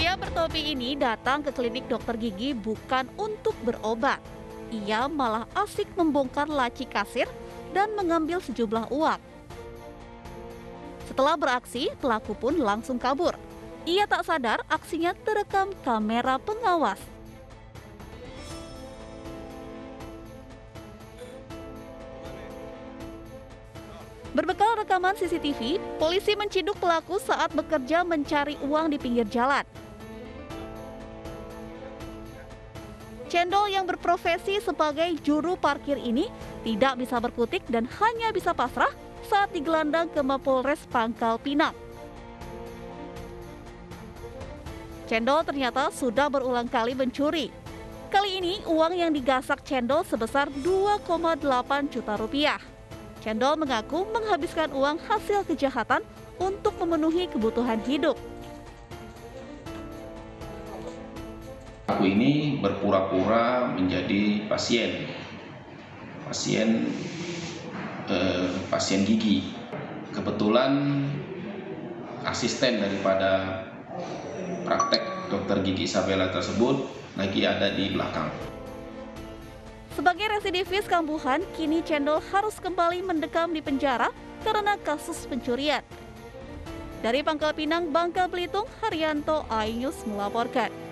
Pria bertopi ini datang ke klinik dokter gigi bukan untuk berobat. Ia malah asik membongkar laci kasir dan mengambil sejumlah uang. Setelah beraksi, pelaku pun langsung kabur. Ia tak sadar aksinya terekam kamera pengawas. Berbekal rekaman CCTV, polisi menciduk pelaku saat bekerja mencari uang di pinggir jalan. Cendol yang berprofesi sebagai juru parkir ini tidak bisa berkutik dan hanya bisa pasrah saat digelandang ke Mapolres Pangkal Pinang. Cendol ternyata sudah berulang kali mencuri. Kali ini uang yang digasak Cendol sebesar 2,8 juta rupiah. Cendol mengaku menghabiskan uang hasil kejahatan untuk memenuhi kebutuhan hidup. Aku ini berpura-pura menjadi pasien gigi. Kebetulan asisten daripada praktek dokter gigi Isabella tersebut lagi ada di belakang. Sebagai residivis kambuhan, kini Cendol harus kembali mendekam di penjara karena kasus pencurian. Dari Pangkal Pinang, Bangka Belitung, Haryanto, iNews melaporkan.